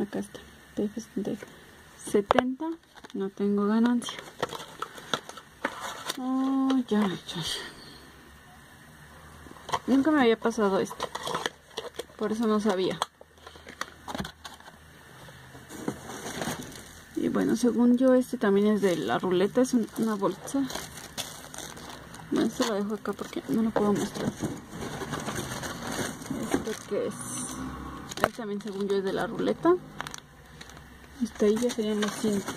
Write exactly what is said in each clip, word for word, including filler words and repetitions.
acá está. setenta, no tengo ganancia. Oh, ya, ya. Nunca me había pasado esto. Por eso no sabía. Y bueno, según yo, este también es de la ruleta. Es una bolsa. Bueno, esto lo dejo acá porque no lo puedo mostrar. Este que es. Este también, según yo, es de la ruleta. Este ahí ya serían los cinco.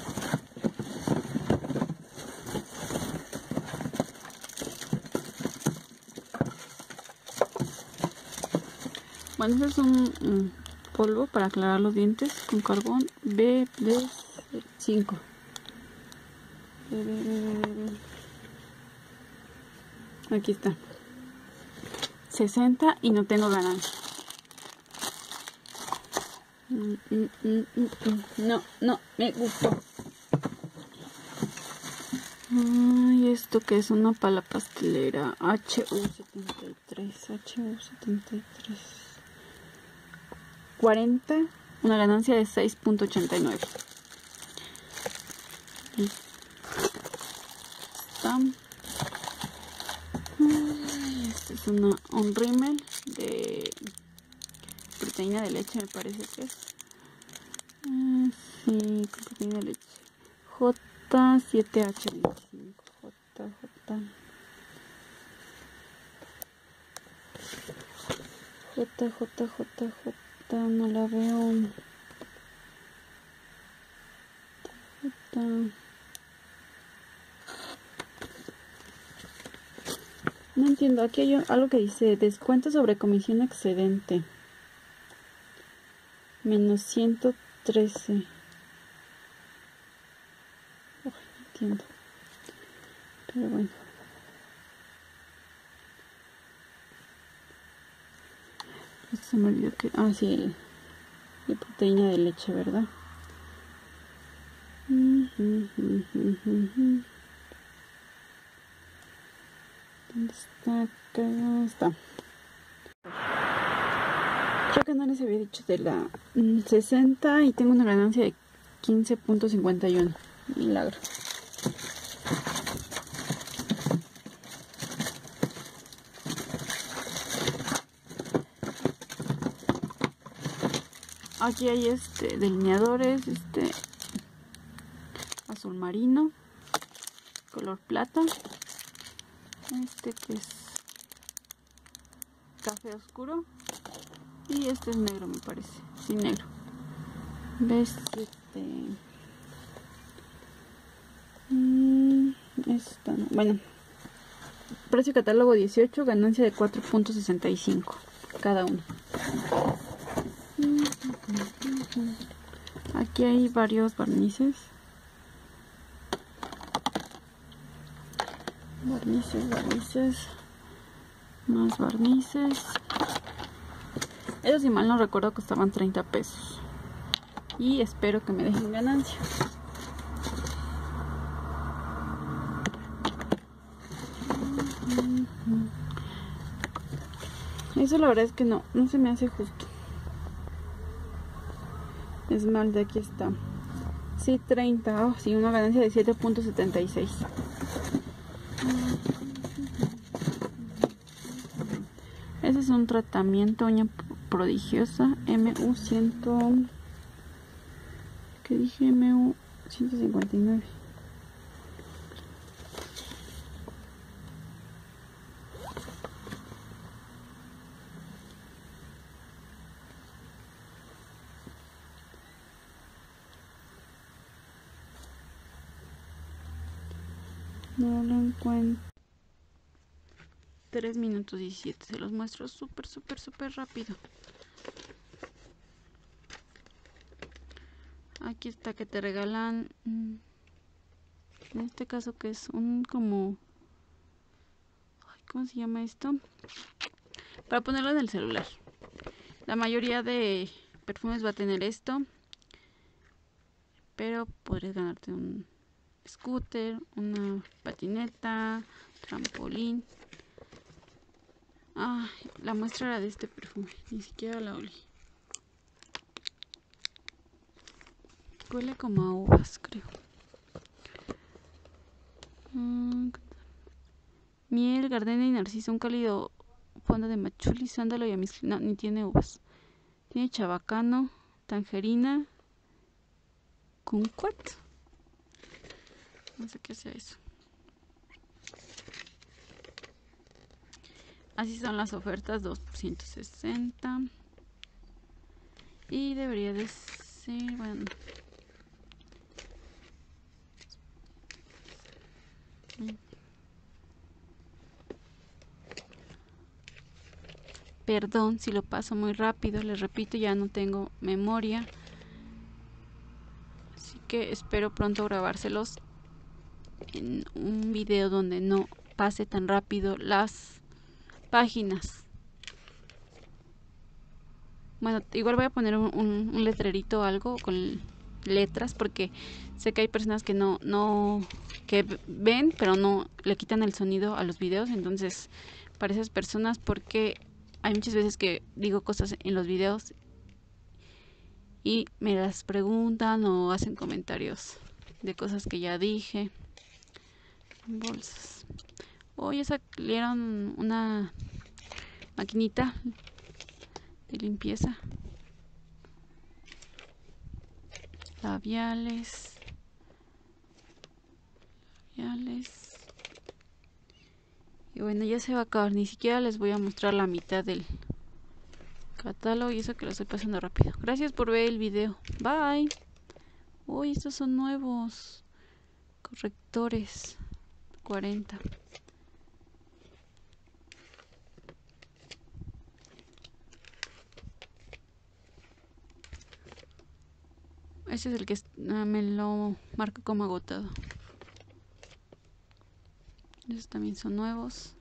Bueno, este es un, un polvo para aclarar los dientes con carbón B D cinco. Aquí está. sesenta y no tengo ganancia. Mm, mm, mm, mm, mm. No, no, me gustó. Ay, esto que es una pala pastelera. H U setenta y tres. H U setenta y tres. cuarenta. Una ganancia de seis punto ochenta y nueve. Está. Este es una, un rímel de proteína de leche, me parece que es. Ah, sí, proteína de leche. J siete H veinticinco. J, J. J, J, J, J. No la veo. J. No entiendo, aquí hay algo que dice descuento sobre comisión excedente. Menos ciento trece. Oh, no entiendo. Pero bueno. Esto se me olvidó que... Ah, sí, el, el proteína de leche, ¿verdad? Uh -huh, uh -huh, uh -huh. ¿Dónde está? Acá está. Creo que no les había dicho de la mm, sesenta y tengo una ganancia de quince punto cincuenta y uno. Milagro. Aquí hay este delineadores, este azul marino, color plata, este que es café oscuro y este es negro, me parece, sí, negro. ¿Ves? Este mm, esta no. Bueno, precio catálogo dieciocho, ganancia de cuatro punto sesenta y cinco cada uno. Aquí hay varios barnices. Barnices, barnices. Más barnices. Ellos, si mal no recuerdo, costaban treinta pesos. Y espero que me dejen ganancia. Eso la verdad es que no, no se me hace justo. Esmalte, aquí está. Sí, treinta. Oh, sí, una ganancia de siete punto setenta y seis. Ese es un tratamiento uña prodigiosa M U cien. ¿Qué dije? M U ciento cincuenta y nueve. No lo encuentro. tres minutos diecisiete. Se los muestro súper, súper, súper rápido. Aquí está que te regalan. En este caso, que es un como. ¿Cómo se llama esto? Para ponerlo en el celular. La mayoría de perfumes va a tener esto. Pero podrías ganarte un scooter, una patineta, trampolín. Ah, la muestra era de este perfume, ni siquiera la olí. Huele como a uvas, creo. Mm, miel, gardenia y narciso, un cálido fondo de machuli, sándalo y amis. No, ni tiene uvas. Tiene chabacano, tangerina, kumquat. No sé qué sea eso. Así son las ofertas, dos por ciento sesenta. Y debería de ser, bueno. Perdón si lo paso muy rápido, les repito, ya no tengo memoria. Así que espero pronto grabárselos en un video donde no pase tan rápido las páginas. Bueno, igual voy a poner un, un, un letrerito o algo con letras, porque sé que hay personas que no, no, que ven, pero no le quitan el sonido a los videos. Entonces, para esas personas, porque hay muchas veces que digo cosas en los videos y me las preguntan o hacen comentarios de cosas que ya dije. Bolsas. Hoy ya salieron una maquinita de limpieza. Labiales. Labiales. Y bueno, ya se va a acabar. Ni siquiera les voy a mostrar la mitad del catálogo, y eso que lo estoy pasando rápido. Gracias por ver el video. Bye. Uy, estos son nuevos correctores. cuarenta. Este es el que ah, me lo marco como agotado. Estos también son nuevos.